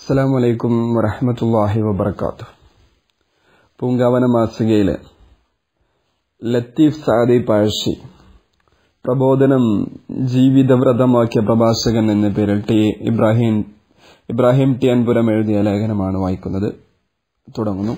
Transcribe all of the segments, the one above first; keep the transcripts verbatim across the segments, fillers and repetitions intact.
അസ്സലാമു അലൈക്കും വറഹ്മത്തുള്ളാഹി വബറകാതുഹു. പൂങ്കാവന മാസികയിലെ ലത്തീഫ് സഅദി പഴശ്ശി പ്രബോധനം ജീവിതവ്രതമാക്കിയ പ്രഭാഷകൻ എന്ന പേരിൽ ടി ഇബ്രാഹിം ഇബ്രാഹിം ടി അൻപുരം എഴുതിയ ലേഖനമാണ് വായിക്കുന്നത്. തുടങ്ങുന്നു.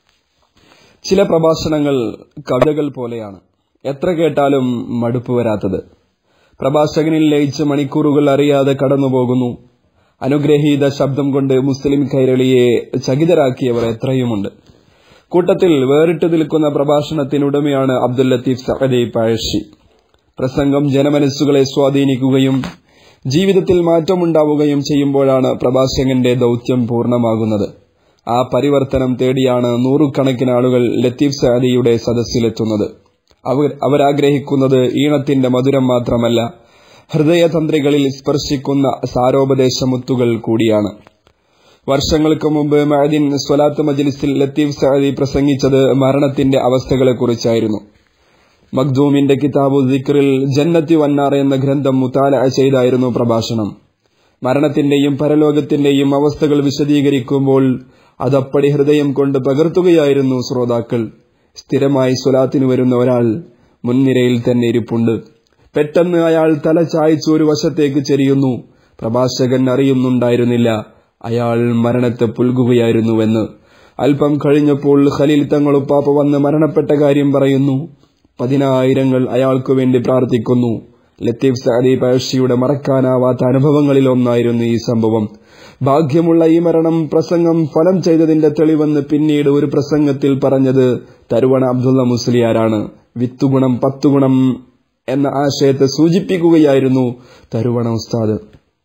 ചില പ്രഭാഷണങ്ങൾ കവിതകൾ പോലെയാണ്, എത്ര കേട്ടാലും മടുപ്പ് വരാത്തത്. പ്രഭാഷകനിൽ ലയിച്ച് മണിക്കൂറുകൾ അറിയാതെ കടന്നുപോകുന്നു. അനുഗ്രഹീത ശബ്ദം കൊണ്ട് മുസ്ലിം കൈരളിയെ ചകിതരാക്കിയവർ എത്രയുമുണ്ട്. കൂട്ടത്തിൽ വേറിട്ട് നിൽക്കുന്ന പ്രഭാഷണത്തിനുടമയാണ് അബ്ദുൽ ലത്തീഫ് സഅദി പഴശ്ശി. പ്രസംഗം ജനമനസ്സുകളെ സ്വാധീനിക്കുകയും ജീവിതത്തിൽ മാറ്റമുണ്ടാവുകയും ചെയ്യുമ്പോഴാണ് പ്രഭാഷകന്റെ ദൗത്യം പൂർണ്ണമാകുന്നത്. ആ പരിവർത്തനം തേടിയാണ് നൂറുകണക്കിന് ആളുകൾ ലത്തീഫ് സഅദിയുടെ സദസ്സിലെത്തുന്നത്. അവർ അവരാഗ്രഹിക്കുന്നത് ഈണത്തിന്റെ മധുരം മാത്രമല്ല, ഹൃദയതന്ത്രികളിൽ സ്പർശിക്കുന്ന സാരോപദേശമുത്തുകൾ കൂടിയാണ്. വർഷങ്ങൾക്ക് മുമ്പ് മഅദിൻ സ്വലാത്ത് മജ്ലിസിൽ ലത്തീഫ് സഅദി പ്രസംഗിച്ചത് മരണത്തിന്റെ അവസ്ഥകളെക്കുറിച്ചായിരുന്നു. മഖ്ദൂമിന്റെ കിതാബു ദിക്റിൽ ജന്നത്തി വന്നാർ എന്ന ഗ്രന്ഥം മുതാലഅ ചെയ്തായിരുന്നു പ്രഭാഷണം. മരണത്തിന്റെയും പരലോകത്തിന്റെയും അവസ്ഥകൾ വിശദീകരിക്കുമ്പോൾ അതപ്പടി ഹൃദയം കൊണ്ട് പകർത്തുകയായിരുന്നു ശ്രോതാക്കൾ. സ്ഥിരമായി സ്വലാത്തിന് വരുന്ന ഒരാൾ മുൻനിരയിൽ തന്നെ ഇരിപ്പുണ്ട്. പെട്ടെന്ന് അയാൾ തല ചായ്ച്ചു ഒരു വശത്തേക്ക് ചെരിയുന്നു. പ്രഭാഷകൻ അറിയുന്നുണ്ടായിരുന്നില്ല അയാൾ മരണത്തെ പുൽകുകയായിരുന്നുവെന്ന്. അല്പം കഴിഞ്ഞപ്പോൾ ഖലീൽ തങ്ങളുപ്പാപ്പ വന്ന് മരണപ്പെട്ട കാര്യം പറയുന്നു. പതിനായിരങ്ങൾ അയാൾക്കു വേണ്ടി പ്രാർത്ഥിക്കുന്നു. ലത്തീഫ് സഅദി പഴശ്ശിയുടെ മറക്കാനാവാത്ത അനുഭവങ്ങളിൽ ഒന്നായിരുന്നു ഈ സംഭവം. ഭാഗ്യമുള്ള ഈ മരണം പ്രസംഗം ഫലം ചെയ്തതിന്റെ തെളിവെന്ന് പിന്നീട് ഒരു പ്രസംഗത്തിൽ പറഞ്ഞത് തരുവണ അബ്ദുള്ള മുസ്ലിയാരാണ്. വിത്തുഗുണം പത്തുഗുണം എന്ന ആശയത്തെ സൂചിപ്പിക്കുകയായിരുന്നു തരുവണ ഉസ്താദ്.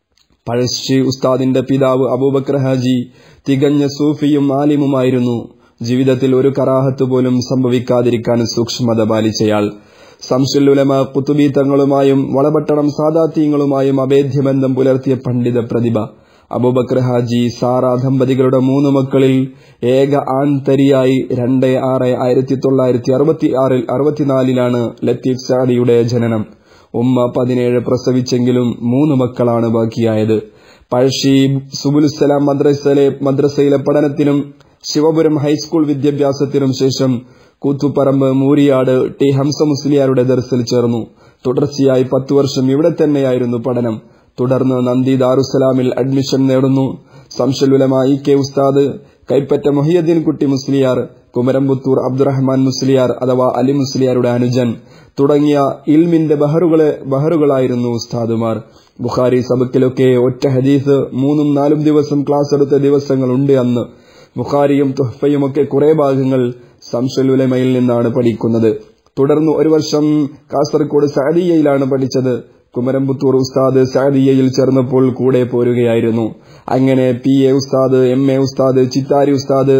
പഴശ്ശി ഉസ്താദിന്റെ പിതാവ് അബൂബക്കർ ഹാജി തികഞ്ഞ സൂഫിയും ആലിമുമായിരുന്നു. ജീവിതത്തിൽ ഒരു കറാഹത്ത് പോലും സംഭവിക്കാതിരിക്കാൻ സൂക്ഷ്മത പാലിച്ചയാൾ. സംശുൽ ഉലമ ഖുതുബി തങ്ങളുമായും വളപട്ടണം സാദാത്യങ്ങളുമായും അഭേദ്യബന്ധം പുലർത്തിയ പണ്ഡിത പ്രതിഭ. അബൂബക്കർ ഹാജി സാറ ദമ്പതികളുടെ മൂന്ന് മക്കളിൽ ഏക ആൺതരിയായി രണ്ട് ആറ് ആയിരത്തി തൊള്ളായിരത്തി അറുപത്തി ആറിൽ അറുപത്തിനാലിലാണ് ലത്തീഫ് സഅദിയുടെ ജനനം. ഉമ്മ പതിനേഴ് പ്രസവിച്ചെങ്കിലും മൂന്ന് മക്കളാണ് ബാക്കിയായത്. പഴശ്ശി സുബുലുസ്സലാം മദ്രസയിലെ മദ്രസയിലെ പഠനത്തിനും ശിവപുരം ഹൈസ്കൂൾ വിദ്യാഭ്യാസത്തിനും ശേഷം കൂത്തുപറമ്പ് മൂരിയാട് ടി ഹംസ മുസ്ലിയാരുടെ ദർസിൽ ചേർന്നു. തുടർച്ചയായി പത്തു വർഷം ഇവിടെ തന്നെയായിരുന്നു പഠനം. തുടർന്ന് നന്ദി ദാറുസലാമിൽ അഡ്മിഷൻ നേടുന്നു. സംശുൽ ഉലമ ഇ കെ ഉസ്താദ്, കൈപ്പറ്റ മുഹിയുദ്ദീൻ കുട്ടി മുസ്ലിയാർ, കുമരംപുത്തൂർ അബ്ദുറഹ്മാൻ മുസ്ലിയാർ അഥവാ അലി മുസ്ലിയാരുടെ അനുജൻ തുടങ്ങിയ ഇൽമിന്റെ ബഹറുകളെ ബഹറുകളായിരുന്നു ഉസ്താദുമാർ. ബുഖാരി സബക്കിലൊക്കെ ഒറ്റ ഹദീസ് മൂന്നും നാലും ദിവസം ക്ലാസ് എടുത്ത ദിവസങ്ങളുണ്ട് അന്ന്. ബുഖാരിയും തുഹ്ഫയുമൊക്കെ കുറെ ഭാഗങ്ങൾ സംശുൽ ഉലമയിൽ നിന്നാണ് പഠിക്കുന്നത്. തുടർന്ന് ഒരു വർഷം കാസർഗോഡ് സഅദിയയിലാണ് പഠിച്ചത്. കുമരംപുത്തൂർ ഉസ്താദ് സഅദിയയിൽ ചേർന്നപ്പോൾ കൂടെ പോരുകയായിരുന്നു. അങ്ങനെ P A Usthad, M A Usthad, Chithari ഉസ്താദ്,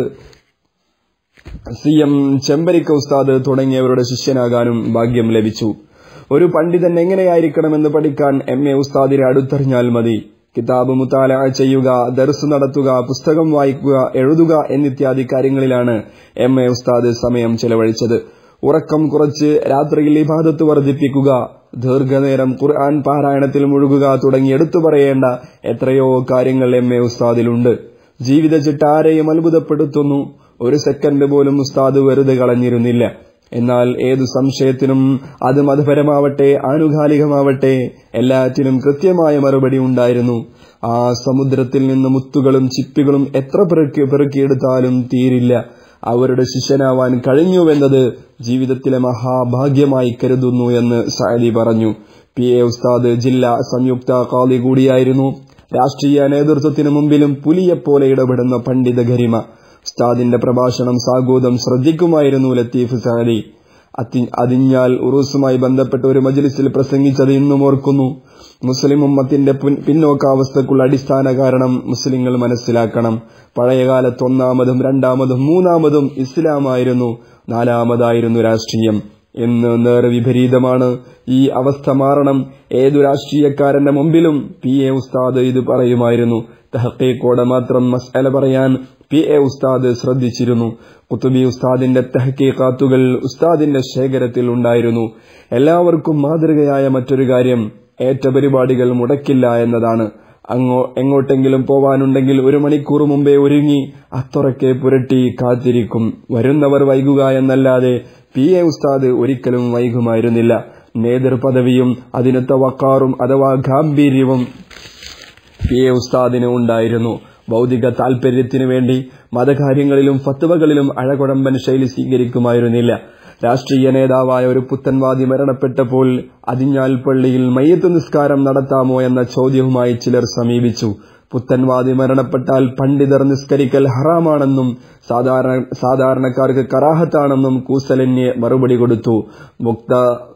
സി എം ചെമ്പരിക്ക ഉസ്താദ് തുടങ്ങിയവരുടെ ശിഷ്യനാകാനും ഭാഗ്യം ലഭിച്ചു. ഒരു പണ്ഡിതൻ എങ്ങനെയായിരിക്കണമെന്ന് പഠിക്കാൻ എം എ ഉസ്താദിനെ അടുത്തറിഞ്ഞാൽ മതി. കിതാബ് മുതാലഅ ചെയ്യുക, ദർസ് നടത്തുക, പുസ്തകം വായിക്കുക, എഴുതുക എന്നിത്യാദി കാര്യങ്ങളിലാണ് എം എ ഉസ്താദ് സമയം ചെലവഴിച്ചത്. ഉറക്കം കുറച്ച് രാത്രിയിൽ ഇബാദത്ത് വർദ്ധിപ്പിക്കുക, ദീർഘനേരം ഖുർആൻ പാരായണത്തിൽ മുഴുകുക തുടങ്ങി എടുത്തു പറയേണ്ട എത്രയോ കാര്യങ്ങൾ എം എ ഉസ്താദിലുണ്ട്. ജീവിത ചിട്ട ആരെയും അത്ഭുതപ്പെടുത്തുന്നു. ഒരു സെക്കൻഡ് പോലും ഉസ്താദ് വെറുതെ കളഞ്ഞിരുന്നില്ല. എന്നാൽ ഏതു സംശയത്തിനും, അത് മതപരമാവട്ടെ ആനുകാലികമാവട്ടെ, എല്ലാറ്റിനും കൃത്യമായ മറുപടി ഉണ്ടായിരുന്നു. ആ സമുദ്രത്തിൽ നിന്ന് മുത്തുകളും ചിപ്പികളും എത്ര പെറുക്കി പെറുക്കിയെടുത്താലും തീരില്ല. അവരുടെ ശിഷ്യനാവാൻ കഴിഞ്ഞുവെന്നത് ജീവിതത്തിലെ മഹാഭാഗ്യമായി കരുതുന്നു എന്ന് സഅദി പറഞ്ഞു. പി എ ഉസ്താദ് ജില്ലാ സംയുക്ത ഖാദി കൂടിയായിരുന്നു. രാഷ്ട്രീയ നേതൃത്വത്തിന് മുമ്പിലും പുലിയെപ്പോലെ ഇടപെടുന്ന പണ്ഡിത ഗരിമ. ഉസ്താദിന്റെ പ്രഭാഷണം സാഗോദം ശ്രദ്ധിക്കുമായിരുന്നു ലത്തീഫ് സഅദി. അതിഞ്ഞാൽ ഉറൂസുമായി ബന്ധപ്പെട്ട ഒരു മജ്ലിസിൽ പ്രസംഗിച്ചത് ഇന്നും ഓർക്കുന്നു. മുസ്ലിം ഉമ്മത്തിന്റെ പിന്നോക്കാവസ്ഥക്കുള്ള അടിസ്ഥാന കാരണം മുസ്ലിങ്ങൾ മനസ്സിലാക്കണം. പഴയകാലത്ത് ഒന്നാമതും രണ്ടാമതും മൂന്നാമതും ഇസ്ലാമായിരുന്നു, നാലാമതായിരുന്നു രാഷ്ട്രീയം. എന്ന് നേർ വിപരീതമാണ്. ഈ അവസ്ഥ മാറണം. ഏതു രാഷ്ട്രീയക്കാരന്റെ മുമ്പിലും പി എ ഉസ്താദ് ഇത് പറയുമായിരുന്നു. തഹ്ഖീഖോടെ മാത്രം മസ്അല പറയാൻ പി എ ഉസ്താദ് ശ്രദ്ധിച്ചിരുന്നു. ഖുതുബി ഉസ്താദിന്റെ തഹ്ഖീഖാത്തുകൾ ഉസ്താദിന്റെ ശേഖരത്തിൽ ഉണ്ടായിരുന്നു. എല്ലാവർക്കും മാതൃകയായ മറ്റൊരു കാര്യം ഏറ്റ പരിപാടികൾ മുടക്കില്ല എന്നതാണ്. അങ്ങോ എങ്ങോട്ടെങ്കിലും പോവാനുണ്ടെങ്കിൽ ഒരു മണിക്കൂർ മുമ്പേ ഒരുങ്ങി അത്തുറക്കെ പുരട്ടി കാത്തിരിക്കും. വരുന്നവർ വൈകുക എന്നല്ലാതെ പി എ ഉസ്താദ് ഒരിക്കലും വൈകുമായിരുന്നില്ല. നേതൃപദവിയും അതിനൊത്ത വക്കാറും അഥവാ ഗാംഭീര്യവും പി എ ഉസ്താദിന് ഉണ്ടായിരുന്നു. ഭൗതിക താൽപര്യത്തിനു വേണ്ടി മതകാര്യങ്ങളിലും ഫത്വകളിലും അഴകുഴമ്പൻ ശൈലി സ്വീകരിക്കുമായിരുന്നില്ല. രാഷ്ട്രീയ നേതാവായ ഒരു പുത്തൻവാദി മരണപ്പെട്ടപ്പോൾ അതിഞ്ഞാൽ പള്ളിയിൽ മയ്യത്ത് നിസ്കാരം നടത്താമോ എന്ന ചോദ്യവുമായി ചിലർ സമീപിച്ചു. പുത്തൻവാദി മരണപ്പെട്ടാൽ പണ്ഡിതർ നിസ്കരിക്കൽ ഹറാമാണെന്നും സാധാരണ സാധാരണക്കാർക്ക് കറാഹത്താണെന്നും കൂസലന്യെ മറുപടി കൊടുത്തു. മുക്ത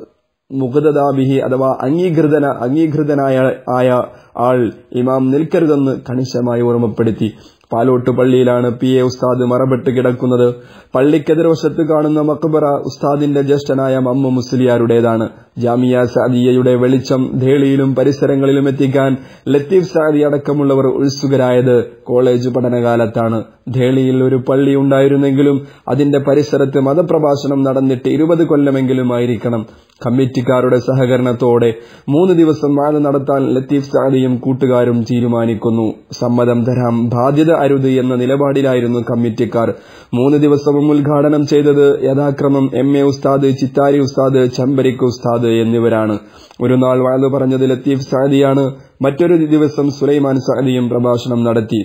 മുഖദാബിഹി അഥവാ അംഗീകൃതന അംഗീകൃതനായ ആയ ആൾ ഇമാം നിൽക്കരുതെന്ന് കണിശമായി ഓർമ്മപ്പെടുത്തി. പാലോട്ട് പള്ളിയിലാണ് പി എ ഉസ്താദ് മറപ്പെട്ട് കിടക്കുന്നത്. പള്ളിക്കെതിർവശത്ത് കാണുന്ന മക്ബറ ഉസ്താദിന്റെ ജ്യേഷ്ഠനായ മമ്മു മുസ്ലിയാരുടേതാണ്. ജാമിയ സാദിയയുടെ വെളിച്ചം ധേളിയിലും പരിസരങ്ങളിലും എത്തിക്കാൻ ലത്തീഫ് സാദി അടക്കമുള്ളവർ ഉത്സുകരായത് കോളേജ് പഠനകാലത്താണ്. ധേളിയിൽ ഒരു പള്ളി ഉണ്ടായിരുന്നെങ്കിലും അതിന്റെ പരിസരത്ത് മതപ്രഭാഷണം നടന്നിട്ട് ഇരുപത് കൊല്ലമെങ്കിലും ആയിരിക്കണം. കമ്മിറ്റിക്കാരുടെ സഹകരണത്തോടെ മൂന്ന് ദിവസം വാഴ നടത്താൻ ലത്തീഫ് സാദിയും കൂട്ടുകാരും തീരുമാനിക്കുന്നു. സമ്മതം തരാം, ബാധ്യത അരുത് എന്ന നിലപാടിലായിരുന്നു കമ്മിറ്റിക്കാർ. മൂന്ന് ദിവസവും ഉദ്ഘാടനം ചെയ്തത് യഥാക്രമം എം എ ഉസ്താദ്, ചിത്താരി ഉസ്താദ്, ചമ്പരിക്ക് ഉസ്താദ് എന്നിവരാണ്. ഒരു നാൾ വാഴ പറഞ്ഞത് ലത്തീഫ് സാദിയാണ്. മറ്റൊരു ദിവസം സുലൈമാൻ സാദിയും പ്രഭാഷണം നടത്തി.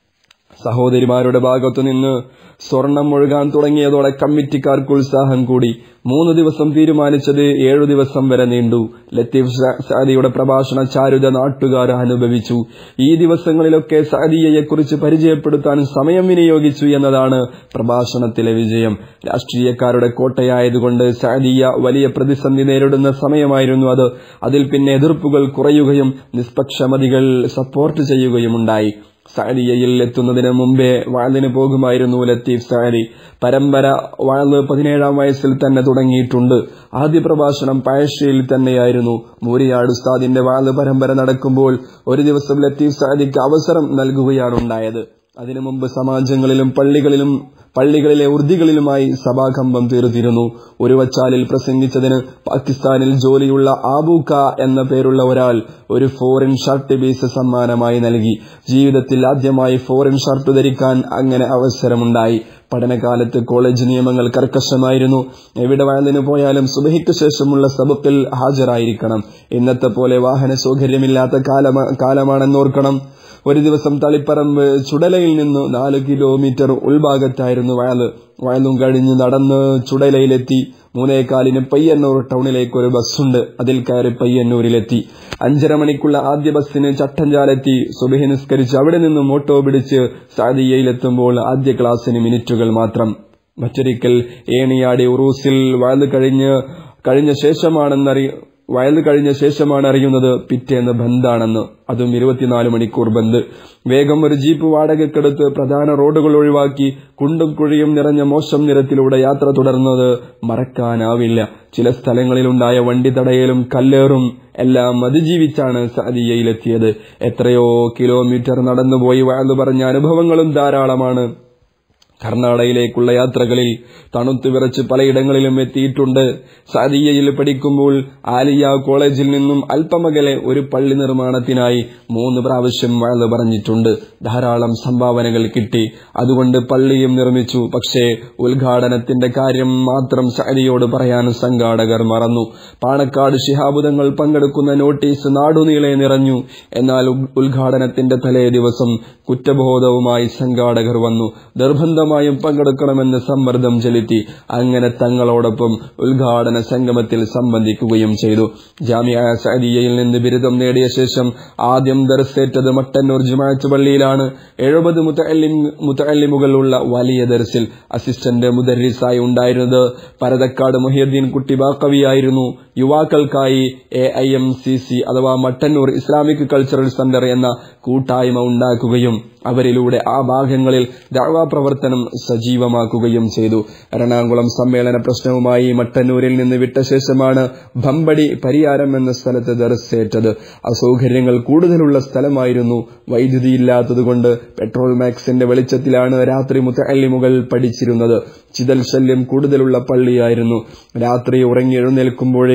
സഹോദരിമാരുടെ ഭാഗത്തുനിന്ന് സ്വർണം ഒഴുകാൻ തുടങ്ങിയതോടെ കമ്മിറ്റിക്കാർക്ക് ഉത്സാഹം കൂടി. മൂന്ന് ദിവസം തീരുമാനിച്ചത് ഏഴു ദിവസം വരെ നീണ്ടു. ലത്തീഫ് സാദിയുടെ പ്രഭാഷണ ചാരുത നാട്ടുകാർ അനുഭവിച്ചു. ഈ ദിവസങ്ങളിലൊക്കെ സാദിയയെക്കുറിച്ച് പരിചയപ്പെടുത്താൻ സമയം വിനിയോഗിച്ചു എന്നതാണ് പ്രഭാഷണത്തിലെ വിജയം. രാഷ്ട്രീയക്കാരുടെ കോട്ടയായതുകൊണ്ട് സാദിയ വലിയ പ്രതിസന്ധി നേരിടുന്ന സമയമായിരുന്നു അത്. അതിൽ പിന്നെ എതിർപ്പുകൾ കുറയുകയും നിഷ്പക്ഷമതികൾ സപ്പോർട്ട് ചെയ്യുകയുമുണ്ടായി. സാദിയയിൽ എത്തുന്നതിന് മുമ്പേ വാളിന് പോകുമായിരുന്നു ലത്തീഫ് സാദി. പരമ്പര വാള് പതിനേഴാം വയസ്സിൽ തന്നെ തുടങ്ങിയിട്ടുണ്ട്. ആദ്യ പ്രഭാഷണം പഴശ്ശിയിൽ തന്നെയായിരുന്നു. മൂരിയാട് ഉസ്താദിന്റെ വാള് പരമ്പര നടക്കുമ്പോൾ ഒരു ദിവസം ലത്തീഫ് സാദിക്ക് അവസരം നൽകുകയാണുണ്ടായത്. അതിനു മുമ്പ് സമാജങ്ങളിലും പള്ളികളിലും പള്ളികളിലെ ഉർദികളിലുമായി സഭാകമ്പം തീർത്തിരുന്നു. ഒരു വച്ചാലിൽ പ്രസംഗിച്ചതിന് പാകിസ്ഥാനിൽ ജോലിയുള്ള ആബൂക്ക എന്ന പേരുള്ള ഒരാൾ ഒരു ഫോറിൻ ഷർട്ട് പീസ് സമ്മാനമായി നൽകി. ജീവിതത്തിൽ ആദ്യമായി ഫോറിൻ ഷർട്ട് ധരിക്കാൻ അങ്ങനെ അവസരമുണ്ടായി. പഠനകാലത്ത് കോളേജ് നിയമങ്ങൾ കർക്കശമായിരുന്നു. എവിടെ വയലിന് പോയാലും സുബഹിക്ക് ശേഷമുള്ള സബക്കിൽ ഹാജരായിരിക്കണം. ഇന്നത്തെ പോലെ വാഹന സൗകര്യമില്ലാത്ത കാലമാണെന്നോർക്കണം. ഒരു ദിവസം തളിപ്പറമ്പ് ചുടലയിൽ നിന്ന് നാല് കിലോമീറ്റർ ഉൾഭാഗത്തായിരുന്നു വയല്. വയലും കഴിഞ്ഞ് നടന്ന് ചുടലയിലെത്തി. മൂന്നേകാലിന് പയ്യന്നൂർ ടൗണിലേക്ക് ഒരു ബസ്സുണ്ട്. അതിൽ കയറി പയ്യന്നൂരിലെത്തി. അഞ്ചര മണിക്കുള്ള ആദ്യ ബസ്സിന് ചട്ടഞ്ചാലെത്തി. സുബഹി നിസ്കരിച്ച് അവിടെ നിന്ന് ഓട്ടോ പിടിച്ച് സാദിയയിലെത്തുമ്പോൾ ആദ്യ ക്ലാസ്സിന് മിനിറ്റുകൾ മാത്രം. മറ്റൊരിക്കൽ ഏണിയാടി ഉറൂസിൽ വയല് കഴിഞ്ഞ് കഴിഞ്ഞ ശേഷമാണെന്നറി വയല് കഴിഞ്ഞ ശേഷമാണ് അറിയുന്നത് പിറ്റേന്ന് ബന്ദാണെന്ന്. അതും ഇരുപത്തിനാല് മണിക്കൂർ ബന്ദ്. വേഗം ഒരു ജീപ്പ് വാടകയ്ക്കെടുത്ത് പ്രധാന റോഡുകൾ ഒഴിവാക്കി കുണ്ടും കുഴിയും നിറഞ്ഞ മോശം നിരത്തിലൂടെ യാത്ര തുടർന്നത് മറക്കാനാവില്ല. ചില സ്ഥലങ്ങളിലുണ്ടായ വണ്ടി തടയലും കല്ലേറും എല്ലാം അതിജീവിച്ചാണ് സാദിയയിലെത്തിയത്. എത്രയോ കിലോമീറ്റർ നടന്നുപോയി വയലു പറഞ്ഞ അനുഭവങ്ങളും ധാരാളമാണ്. കർണാടകയിലേക്കുള്ള യാത്രകളിൽ തണുത്തു വിറച്ച് പലയിടങ്ങളിലും എത്തിയിട്ടുണ്ട്. സാദിയയിൽ പഠിക്കുമ്പോൾ ആലിയ കോളേജിൽ നിന്നും അല്പമകലെ ഒരു പള്ളി നിർമ്മാണത്തിനായി മൂന്ന് പ്രാവശ്യം വയല് പറഞ്ഞിട്ടുണ്ട്. ധാരാളം സംഭാവനകൾ കിട്ടി. അതുകൊണ്ട് പള്ളിയും നിർമ്മിച്ചു. പക്ഷേ ഉദ്ഘാടനത്തിന്റെ കാര്യം മാത്രം സാദിയോട് പറയാൻ സംഘാടകർ മറന്നു. പാണക്കാട് ശിഹാബുദങ്ങൾ പങ്കെടുക്കുന്ന നോട്ടീസ് നാടുനീളെ നിറഞ്ഞു. എന്നാൽ ഉദ്ഘാടനത്തിന്റെ തലേ ദിവസം കുറ്റബോധവുമായി സംഘാടകർ വന്നു. നിർബന്ധമായും പങ്കെടുക്കണമെന്ന് സമ്മർദ്ദം ചെലുത്തി. അങ്ങനെ തങ്ങളോടൊപ്പം ഉദ്ഘാടന സംഗമത്തിൽ സംബന്ധിക്കുകയും ചെയ്തു. ജാമിഅ സാദിയയിൽ നിന്ന് ബിരുദം നേടിയ ശേഷം ആദ്യം ദർസേറ്റത് മട്ടന്നൂർ ജുമാഅത്ത് പള്ളിയിലാണ്. എഴുപത് മുതഅല്ലിമുകളുള്ള വലിയ ദർസിൽ അസിസ്റ്റന്റ് മുദർരിസായി ഉണ്ടായിരുന്നത് പരതക്കാട് മുഹിയുദ്ദീൻ കുട്ടി ബാക്കവിയായിരുന്നു. യുവാക്കൾക്കായി A I M C C അഥവാ മട്ടന്നൂർ ഇസ്ലാമിക് കൾച്ചറൽ സെന്റർ എന്ന കൂട്ടായ്മ ഉണ്ടാക്കുകയും അവരിലൂടെ ആ ഭാഗങ്ങളിൽ ദഅ്വാ പ്രവർത്തനം സജീവമാക്കുകയും ചെയ്തു. എറണാകുളം സമ്മേളന പ്രശ്നവുമായി മട്ടന്നൂരിൽ നിന്ന് വിട്ട ശേഷമാണ് ഭമ്പടി പരിയാരം എന്ന സ്ഥലത്ത് ദർസേറ്റത്. അസൗകര്യങ്ങൾ കൂടുതലുള്ള സ്ഥലമായിരുന്നു. വൈദ്യുതിയില്ലാത്തതുകൊണ്ട് പെട്രോൾ മാക്സിന്റെ വെളിച്ചത്തിലാണ് രാത്രി മുതഅല്ലിമുകൾ പഠിച്ചിരുന്നത്. ചിതൽ ശല്യം കൂടുതലുള്ള പള്ളിയായിരുന്നു. രാത്രി ഉറങ്ങി എഴുന്നേൽക്കുമ്പോഴേക്ക്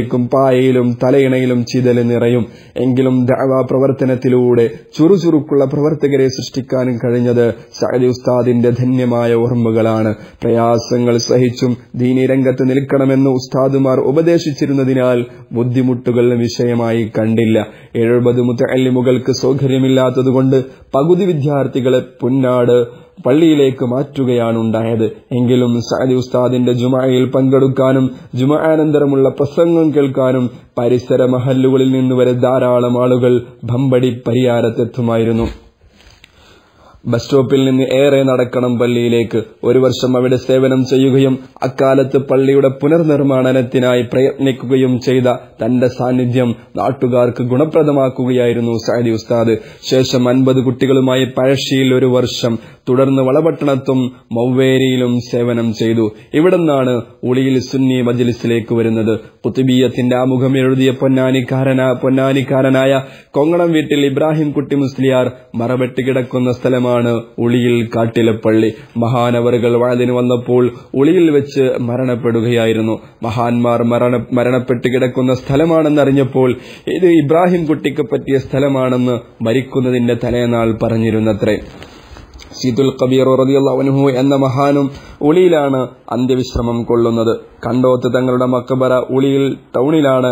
വരുമ്പോഴേക്കും പായയിലും തലയിണയിലും ചിതല് നിറയും. എങ്കിലും ദഅവാ പ്രവർത്തനത്തിലൂടെ ചുറുചുറുക്കുള്ള പ്രവർത്തകരെ സൃഷ്ടിക്കാനും കഴിഞ്ഞത് സഅദി ഉസ്താദിന്റെ ധന്യമായ ഓർമ്മകളാണ്. പ്രയാസങ്ങൾ സഹിച്ചും ദീനി രംഗത്ത് നിൽക്കണമെന്ന് ഉസ്താദുമാർ ഉപദേശിച്ചിരുന്നതിനാൽ ബുദ്ധിമുട്ടുകൾ വിഷയമായി കണ്ടില്ല. എഴുപത് മുതഅല്ലിമുകൾക്ക് സൗകര്യമില്ലാത്തതുകൊണ്ട് പകുതി വിദ്യാർത്ഥികളെ പുന്നാട് പള്ളിയിലേക്ക് മാറ്റുകയാണുണ്ടായത്. എങ്കിലും സഅദി ഉസ്താദിന്റെ ജുമഅയിൽ പങ്കെടുക്കാനും ജുമഅാനന്തരമുള്ള പ്രസംഗം കേൾക്കാനും പരിസര മഹല്ലുകളിൽ നിന്ന് വരെ ധാരാളം ആളുകൾ ഭമ്പടി പരിയാരത്തെത്തുമായിരുന്നു. ബസ് സ്റ്റോപ്പിൽ നിന്ന് ഏറെ നടക്കണം പള്ളിയിലേക്ക്. ഒരു വർഷം അവിടെ സേവനം ചെയ്യുകയും അക്കാലത്ത് പള്ളിയുടെ പുനർനിർമ്മാണത്തിനായി പ്രയത്നിക്കുകയും ചെയ്ത തന്റെ സാന്നിധ്യം നാട്ടുകാർക്ക് ഗുണപ്രദമാക്കുകയായിരുന്നു സഅദി ഉസ്താദ്. ശേഷം അൻപത് കുട്ടികളുമായി പഴശ്ശിയിൽ ഒരു വർഷം, തുടർന്ന് വളപട്ടണത്തും മൗവേരിയിലും സേവനം ചെയ്തു. ഇവിടുന്നാണ് ഉളിയിൽ സുന്നി മജ്ലിസിലേക്ക് വരുന്നത്. ഖുത്ബിയ്യത്തിന്റെ ആമുഖം എഴുതിയ പൊന്നാനിക്കാരന പൊന്നാനിക്കാരനായ കൊങ്ങണം വീട്ടിൽ ഇബ്രാഹിം കുട്ടി മുസ്ലിയാർ മറവെട്ടി കിടക്കുന്ന സ്ഥലമാണ് ഉളിയിൽ കാട്ടിലെ പള്ളി. മഹാനവറുകൾ വഅദിന് വന്നപ്പോൾ ഉളിയിൽ വെച്ച് മരണപ്പെടുകയായിരുന്നു. മഹാന്മാർ മരണ മരണപ്പെട്ട് കിടക്കുന്ന സ്ഥലമാണെന്നറിഞ്ഞപ്പോൾ ഇത് ഇബ്രാഹിം കുട്ടിക്ക് പറ്റിയ സ്ഥലമാണെന്ന് മരിക്കുന്നതിന്റെ തലേനാൾ പറഞ്ഞിരുന്നത്രേ. സീതുൽ ഖബീർ റളിയല്ലാഹു അൻഹു എന്ന മഹാനും ഉളിയിലാണ് അന്ത്യവിശ്രമം കൊള്ളുന്നത്. കണ്ടോത്ത് തങ്ങളുടെ മക്ബറ ഉളിയിൽ ടൗണിലാണ്.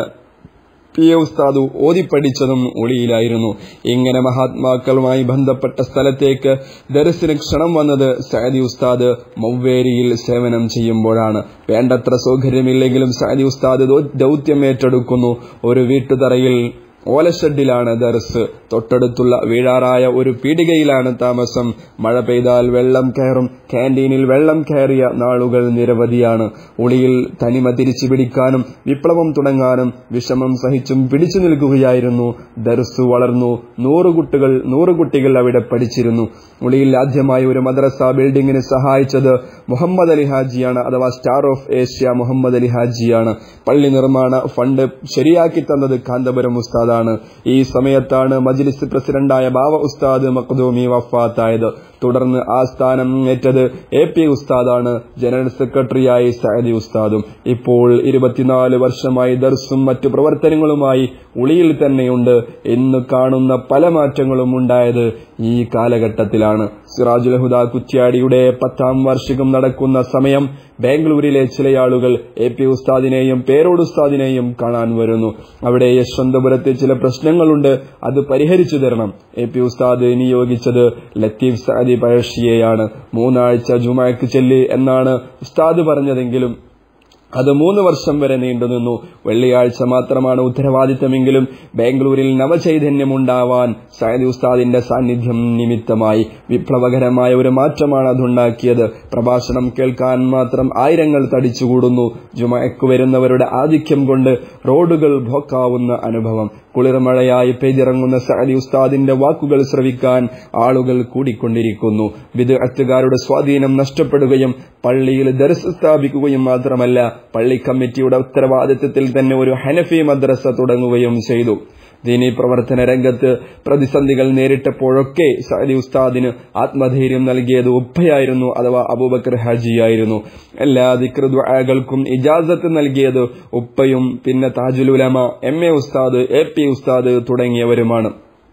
പി എ ഉസ്താദ് ഓതിപ്പടിച്ചതും ഉളിയിലായിരുന്നു. ഇങ്ങനെ മഹാത്മാക്കളുമായി ബന്ധപ്പെട്ട സ്ഥലത്തേക്ക് ദർസിന് ക്ഷണം വന്നത് സഅദി ഉസ്താദ് മൗവേരിയിൽ സേവനം ചെയ്യുമ്പോഴാണ്. വേണ്ടത്ര സൗകര്യമില്ലെങ്കിലും സഅദി ഉസ്താദ് ദൗത്യം ഏറ്റെടുക്കുന്നു. ഒരു വീട്ടുതറയിൽ ഓലഷെഡിലാണ് ദർസ്. തൊട്ടടുത്തുള്ള വീഴാറായ ഒരു പീടികയിലാണ് താമസം. മഴ പെയ്താൽ വെള്ളം കയറും. ക്യാന്റീനിൽ വെള്ളം കയറിയ നാളുകൾ നിരവധിയാണ്. ഉളിയിൽ തനിമ തിരിച്ചു പിടിക്കാനും വിപ്ലവം തുടങ്ങാനും വിഷമം സഹിച്ചും പിടിച്ചു നിൽക്കുകയായിരുന്നു. ദർസ് വളർന്നു. നൂറ് കുട്ടികൾ നൂറ് കുട്ടികൾ അവിടെ പഠിച്ചിരുന്നു. ഉളിയിൽ ആദ്യമായി ഒരു മദ്രസ ബിൽഡിംഗിന് സഹായിച്ചത് മുഹമ്മദ് അലി ഹാജിയാണ്, അഥവാ star of Asia Muhammad Ali ഹാജിയാണ്. പള്ളി നിർമ്മാണ ഫണ്ട് ശരിയാക്കി തന്നത് കാന്തപുരം ഉസ്താദാണ്. ഈ സമയത്താണ് മജ്ലിസ് പ്രസിഡന്റായ ബാവ ഉസ്താദ് മഖ്ദൂമി വഫാത്തായത്. തുടർന്ന് ആ സ്ഥാനം ഏറ്റത് എ പി ഉസ്താദാണ്. ജനറൽ സെക്രട്ടറിയായി സഅദി ഉസ്താദും. ഇപ്പോൾ ഇരുപത്തിനാല് വർഷമായി ദർസും മറ്റു പ്രവർത്തനങ്ങളുമായി ഉളിയിൽ തന്നെയുണ്ട്. ഇന്ന് കാണുന്ന പല മാറ്റങ്ങളും ഉണ്ടായത് ഈ കാലഘട്ടത്തിലാണ്. സിറാജുൽ ഹുദ കുറ്റ്യാടിയുടെ പത്താം വാർഷികം നടക്കുന്ന സമയം ബാംഗ്ലൂരിലെ ചില ആളുകൾ എ പി ഉസ്താദിനെയും പേരോട് ഉസ്താദിനെയും കാണാൻ വരുന്നു. അവിടെ യശ്വന്തപുരത്ത് ചില പ്രശ്നങ്ങളുണ്ട്, അത് പരിഹരിച്ചു തരണം. എ പി ഉസ്താദ് നിയോഗിച്ചത് ലത്തീഫ് സഅദി പഴശ്ശിയെയാണ്. മൂന്നാഴ്ച ജുമഅക്ക് ചെല്ലി എന്നാണ് ഉസ്താദ് പറഞ്ഞതെങ്കിലും അത് മൂന്ന് വർഷം വരെ നീണ്ടുനിന്നു. വെള്ളിയാഴ്ച മാത്രമാണ് ഉത്തരവാദിത്തമെങ്കിലും ബാംഗ്ലൂരിൽ നവചൈതന്യമുണ്ടാവാൻ സഅദി ഉസ്താദിന്റെ സാന്നിധ്യം നിമിത്തമായി. വിപ്ലവകരമായ ഒരു മാറ്റമാണ് അതുണ്ടാക്കിയത്. പ്രഭാഷണം കേൾക്കാൻ മാത്രം ആയിരങ്ങൾ തടിച്ചുകൂടുന്നു. ജുമഅക്ക് വരുന്നവരുടെ ആധിക്യം കൊണ്ട് റോഡുകൾ ബ്ലോക്കാവുന്ന അനുഭവം. കുളിർമഴയായി പെയ്തിറങ്ങുന്ന സഅദി ഉസ്താദിന്റെ വാക്കുകൾ ശ്രവിക്കാൻ ആളുകൾ കൂടിക്കൊണ്ടിരിക്കുന്നു. ബിദ്അത്തുകാരുടെ സ്വാധീനം നഷ്ടപ്പെടുകയും പള്ളിയിൽ ദർസ് സ്ഥാപിക്കുകയും മാത്രമല്ല, പള്ളി കമ്മിറ്റിയുടെ ഉത്തരവാദിത്തത്തിൽ തന്നെ ഒരു ഹനഫി മദ്രസ തുടങ്ങുകയും ചെയ്തു. ദീനി പ്രവർത്തന രംഗത്ത് പ്രതിസന്ധികൾ നേരിട്ടപ്പോഴൊക്കെ സഅദി ഉസ്താദിന് ആത്മധൈര്യം നൽകിയത് ഉപ്പയായിരുന്നു, അഥവാ അബൂബക്കർ ഹാജിയായിരുന്നു. എല്ലാ ദിക്ർ ദുആകൾക്കും ഇജാസത്ത് നൽകിയത് ഉപ്പയും പിന്നെ Tajul Ulama, M A Usthad, A P Usthad തുടങ്ങിയവരുമാണ്.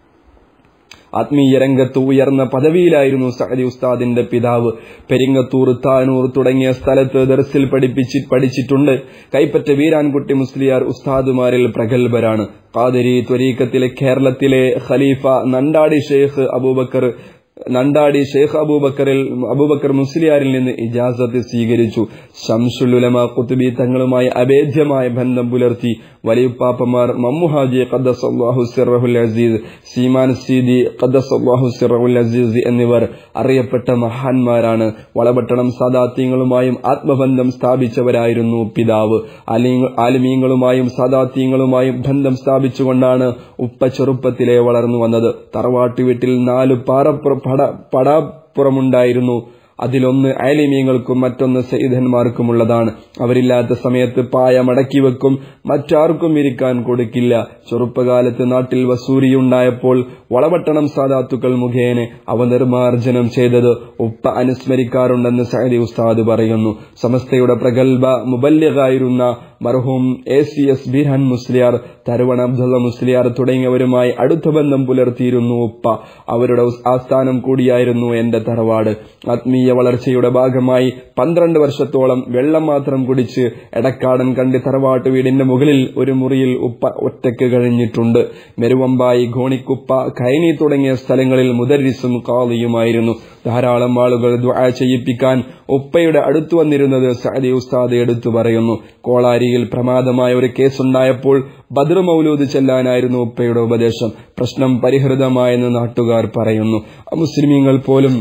ആത്മീയ രംഗത്ത് ഉയർന്ന പദവിയിലായിരുന്നു സഅദി ഉസ്താദിന്റെ പിതാവ്. പെരിങ്ങത്തൂർ, താനൂർ തുടങ്ങിയ സ്ഥലത്ത് ദർസിൽ പഠിപ്പിച്ച് പഠിച്ചിട്ടുണ്ട്. കൈപ്പറ്റ വീരാൻകുട്ടി മുസ്ലിയാർ ഉസ്താദുമാരിൽ പ്രഗത്ഭരാണ്. ഖാദിരി ത്വരീഖത്തിലെ കേരളത്തിലെ ഖലീഫ നണ്ടാടി ഷെയ്ഖ് അബൂബക്കർ നണ്ടാടി ഷെയ്ഖ് അബൂബക്കറിൽ അബൂബക്കർ മുസ്ലിയാരിൽ നിന്ന് ഇജാസത്ത് സ്വീകരിച്ചു. ശംസുൽ ഉലമ ഖുത്ബി തങ്ങളുമായി അഭേദ്യമായ ബന്ധം പുലർത്തി. വലിയുപ്പാപ്പമാർ മമ്മുഹാജി ഖദ്ദസല്ലാഹു സിർറഹുൽ അസീസ്, സീമാൻ സീദി ഖദ്ദസല്ലാഹു സിർറഹുൽ അസീസ് എന്നിവർ അറിയപ്പെട്ട മഹാന്മാരാണ്. വളപട്ടണം സാദാത്യങ്ങളുമായും ആത്മബന്ധം സ്ഥാപിച്ചവരായിരുന്നു പിതാവ്. ആലിമീങ്ങളുമായും സാദാത്യങ്ങളുമായും ബന്ധം സ്ഥാപിച്ചുകൊണ്ടാണ് ഉപ്പ ചെറുപ്പത്തിലെ വളർന്നു വന്നത്. തറവാട്ടു വീട്ടിൽ നാല് പാറപ്പുറ പടാപ്പുറമുണ്ടായിരുന്നു. അതിലൊന്ന് ആലിമീങ്ങൾക്കും മറ്റൊന്ന് സയ്യിദന്മാർക്കുമുള്ളതാണ്. അവരില്ലാത്ത സമയത്ത് പായ മടക്കി വെക്കും, മറ്റാർക്കും ഇരിക്കാൻ കൊടുക്കില്ല. ചെറുപ്പകാലത്ത് നാട്ടിൽ വസൂരിയുണ്ടായപ്പോൾ വളപട്ടണം സാദാത്തുക്കൾ മുഖേന അവ നിർമാർജനം ചെയ്തത് ഉപ്പ അനുസ്മരിക്കാറുണ്ടെന്ന് സഅദി ഉസ്താദ് പറയുന്നു. സമസ്തയുടെ പ്രഗത്ഭ മുബല്ലിഗായിരുന്ന മർഹൂം A C S Birhan Musliyar, Tharuvana Abdulla Musliyar തുടങ്ങിയവരുമായി അടുത്ത ബന്ധം പുലർത്തിയിരുന്നു ഉപ്പ. അവരുടെ ആസ്ഥാനം കൂടിയായിരുന്നു എന്റെ തറവാട്. ആത്മീയ വളർച്ചയുടെ ഭാഗമായി പന്ത്രണ്ട് വർഷത്തോളം വെള്ളം മാത്രം കുടിച്ച് എടക്കാടൻ കണ്ടി തറവാട്ട് വീടിന്റെ മുകളിൽ ഒരു മുറിയിൽ ഉപ്പ ഒറ്റയ്ക്ക് കഴിഞ്ഞിട്ടുണ്ട്. മെരുവമ്പായി, ഗോണിക്കുപ്പ, കൈനി തുടങ്ങിയ സ്ഥലങ്ങളിൽ മുദർരിസും ഖാദിയുമായിരുന്നു. ധാരാളം ആളുകൾ ദുആ ചെയ്യിപ്പിക്കാൻ ഉപ്പയുടെ അടുത്തു വന്നിരുന്നത് സഅദി ഉസ്താദ് എടുത്തു പറയുന്നു. കോളാരിയിൽ പ്രമാദമായ ഒരു കേസുണ്ടായപ്പോൾ ബദ്ർ മൗലൂദ് ചെല്ലാനായിരുന്നു ഉപ്പയുടെ ഉപദേശം. പ്രശ്നം പരിഹൃതമായെന്ന് നാട്ടുകാർ പറയുന്നു. മുസ്ലിമീങ്ങൾ പോലും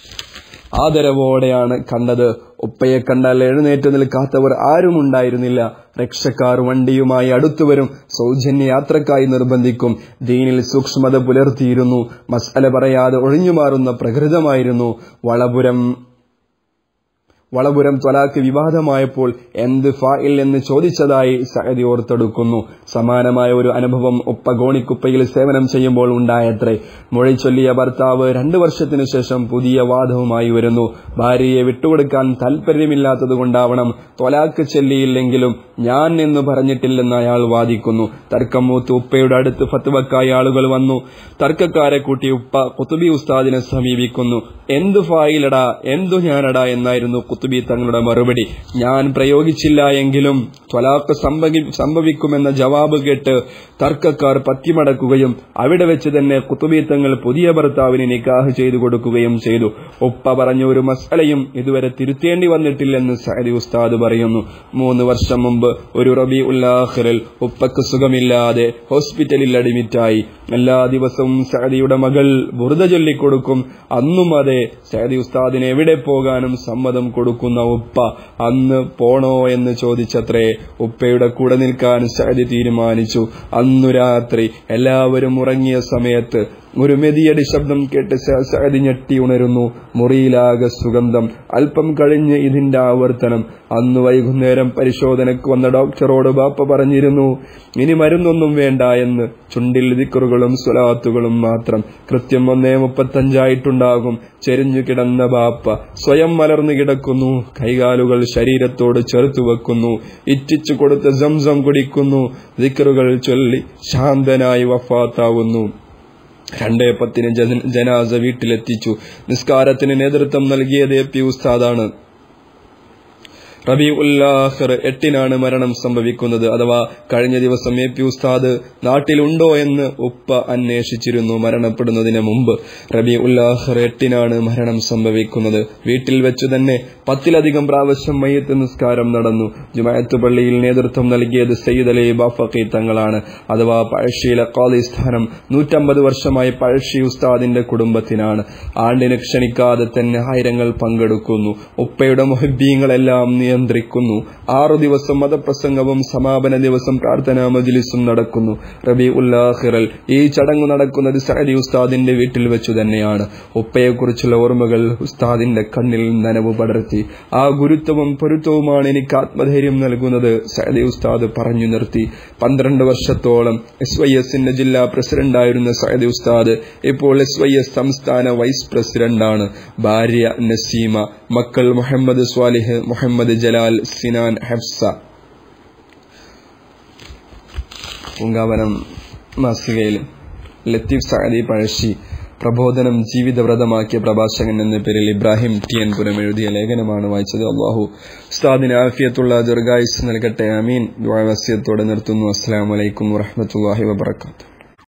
ആദരവോടെയാണ് കണ്ടത്. ഉപ്പയെ കണ്ടാൽ എഴുന്നേറ്റ് നിൽക്കാത്തവർ ആരും ഉണ്ടായിരുന്നില്ല. രക്ഷക്കാർ വണ്ടിയുമായി അടുത്തുവരും, സൗജന്യ യാത്രക്കായി നിർബന്ധിക്കും. ദീനിൽ സൂക്ഷ്മത പുലർത്തിയിരുന്നു. മസ്അല പറയാതെ ഒഴിഞ്ഞുമാറുന്ന പ്രകൃതമായിരുന്നു. വളപുരം വളപുരം ത്വലാഖ് വിവാദമായപ്പോൾ എന്ത് ഫാഇൽ എന്ന് ചോദിച്ചതായി സഅദി ഓർത്തെടുക്കുന്നു. സമാനമായ ഒരു അനുഭവം ഉപ്പ ഗോണിക്കുപ്പയിൽ സേവനം ചെയ്യുമ്പോൾ ഉണ്ടായത്രേ. മൊഴിച്ചൊല്ലിയ ഭർത്താവ് രണ്ടു വർഷത്തിനു ശേഷം പുതിയ വാദവുമായി വരുന്നു. ഭാര്യയെ വിട്ടുകൊടുക്കാൻ താൽപര്യമില്ലാത്തതുകൊണ്ടാവണം ത്വലാഖ് ചൊല്ലിയില്ലെങ്കിലും ഞാൻ എന്ന് പറഞ്ഞിട്ടില്ലെന്ന് അയാൾ വാദിക്കുന്നു. തർക്കം മൂത്ത് ഉപ്പയുടെ അടുത്ത് ഫത്വക്കായി ആളുകൾ വന്നു. തർക്കക്കാരെ കൂട്ടി ഉപ്പ ഖുതുബി ഉസ്താദിനെ സമീപിക്കുന്നു. എന്തു ഫായിലടാ, എന്തു ഞാനടാ എന്നായിരുന്നു ഖുതുബി തങ്ങളുടെ മറുപടി. ഞാൻ പ്രയോഗിച്ചില്ല എങ്കിലും ത്വലാഖ് സംഭവിക്കുമെന്ന ജവാബ് കേട്ട് തർക്കക്കാർ പത്തിമടക്കുകയും അവിടെ വെച്ച് തന്നെ ഖുതുബി തങ്ങൾ പുതിയ ഭർത്താവിന് നിക്കാഹ് ചെയ്തു കൊടുക്കുകയും ചെയ്തു. ഉപ്പ പറഞ്ഞ ഒരു മസ്അലയും ഇതുവരെ തിരുത്തേണ്ടി വന്നിട്ടില്ലെന്ന് സഅദി ഉസ്താദ് പറയുന്നു. മൂന്ന് വർഷം മുമ്പ് ഒരു റബീഉൽ ആഖിറിൽ ഉപ്പക്ക് സുഖമില്ലാതെ ഹോസ്പിറ്റലിൽ അഡ്മിറ്റായി. എല്ലാ ദിവസവും സഅദിയുടെ മകൾ ബുർദ ചൊല്ലിക്കൊടുക്കും. അന്നും അതെ, സഅദി ഉസ്താദിന് എവിടെ പോകാനും സമ്മതം കൊടുക്കുന്ന ഉപ്പ അന്ന് പോണോ എന്ന് ചോദിച്ചത്രേ. ഉപ്പയുടെ കൂടെ നിൽക്കാൻ സഅദി തീരുമാനിച്ചു. അന്നു രാത്രി എല്ലാവരും ഉറങ്ങിയ സമയത്ത് ഒരു മെതിയടി ശബ്ദം കേട്ട് സഅദി ഞെട്ടി ഉണരുന്നു. മുറിയിലാകെ സുഗന്ധം. അല്പം കഴിഞ്ഞ് ഇതിന്റെ ആവർത്തനം. അന്ന് വൈകുന്നേരം പരിശോധനയ്ക്ക് വന്ന ഡോക്ടറോട് ബാപ്പ പറഞ്ഞിരുന്നു, ഇനി മരുന്നൊന്നും വേണ്ട എന്ന്. ചുണ്ടിൽ ദിക്റുകളും സ്വലാത്തുകളും മാത്രം. കൃത്യം ഒന്നേ മുപ്പത്തഞ്ചായിട്ടുണ്ടാകും. ചെരിഞ്ഞു കിടന്ന ബാപ്പ സ്വയം മലർന്നു കിടക്കുന്നു. കൈകാലുകൾ ശരീരത്തോട് ചേർത്തു വെക്കുന്നു. ഇറ്റിച്ചു കൊടുത്ത് സംസം കുടിക്കുന്നു. ദിക്റുകൾ ചൊല്ലി ശാന്തനായി വഫാത്താവുന്നു. രണ്ടേ പത്തിന് ജനാസ വീട്ടിലെത്തിച്ചു. നിസ്കാരത്തിന് നേതൃത്വം നൽകിയത് എ പി ഉസ്താദാണ്. റബീഉൽ ആഖിർ എട്ടിനാണ് മരണം സംഭവിക്കുന്നത്. അഥവാ കഴിഞ്ഞ ദിവസം എ പി ഉസ്താദ് നാട്ടിലുണ്ടോ എന്ന് ഉപ്പ അന്വേഷിച്ചിരുന്നു. മരണപ്പെടുന്നതിന് മുമ്പ് റബീഉൽ ആഖിർ എട്ടിനാണ് മരണം സംഭവിക്കുന്നത്. വീട്ടിൽ വെച്ചു തന്നെ പത്തിലധികം പ്രാവശ്യം മയ്യിത്ത് നിസ്കാരം നടന്നു. ജുമഅത്ത് പള്ളിയിൽ നേതൃത്വം നൽകിയത് സയ്യിദ് അലി ബാഫഖി തങ്ങളാണ്. അഥവാ പഴശ്ശിയിലെ ഖാദി സ്ഥാനം നൂറ്റമ്പത് വർഷമായി പഴശ്ശി ഉസ്താദിന്റെ കുടുംബത്തിനാണ്. ആണ്ടിന് ക്ഷണിക്കാതെ തന്നെ ആയിരങ്ങൾ പങ്കെടുക്കുന്നു. ഉപ്പയുടെ മുഹബ്ബീങ്ങളെല്ലാം നിയന്ത്രിക്കുന്നു. ആറു ദിവസം മതപ്രസംഗവും സമാപന ദിവസം പ്രാർത്ഥനാ മജ്ലിസും നടക്കുന്നു. റബീഉൽ ആഖിറിൽ ഈ ചടങ്ങ് നടക്കുന്നത് സഅദി ഉസ്താദിന്റെ വീട്ടിൽ വെച്ചു തന്നെയാണ്. ഉപ്പയെക്കുറിച്ചുള്ള ഓർമ്മകൾ ഉസ്താദിന്റെ കണ്ണിൽ നനവ് പടർത്തി. ആ ഗുരുത്വവും പൊരുത്തവുമാണ് എനിക്ക് ആത്മധൈര്യം നൽകുന്നത്, സഅദി ഉസ്താദ് പറഞ്ഞു നിർത്തി. പന്ത്രണ്ട് വർഷത്തോളം എസ് വൈ എസിന്റെ ജില്ലാ പ്രസിഡന്റായിരുന്ന സഅദി ഉസ്താദ് ഇപ്പോൾ എസ് വൈ എസ് സംസ്ഥാന വൈസ് പ്രസിഡന്റാണ്. ഭാര്യ നസീമ, മക്കൾ മുഹമ്മദ് സ്വാലിഹ്, മുഹമ്മദ് ജലാൽ, സിനാൻ, ഹഫ്സ. പൂങ്കാവനം മാസികയിൽ ലത്തീഫ് സഅദി പഴശ്ശി പ്രബോധനം ജീവിതവ്രതമാക്കിയ പ്രഭാഷകൻ എന്ന പേരിൽ ഇബ്രാഹിം ടി എൻ പുരം എഴുതിയ ലേഖനമാണ് വായിച്ചത്. അല്ലാഹു ഉസ്താദിന് ആഫിയത്തുള്ള ദീർഘായുസ്സ് നൽകട്ടെ. ആമീൻ. ദുആ വസിയത്തോടെ നിർത്തുന്നു. അസ്സലാമു അലൈക്കും വറഹ്മത്തുള്ളാഹി വബറകാതുഹു.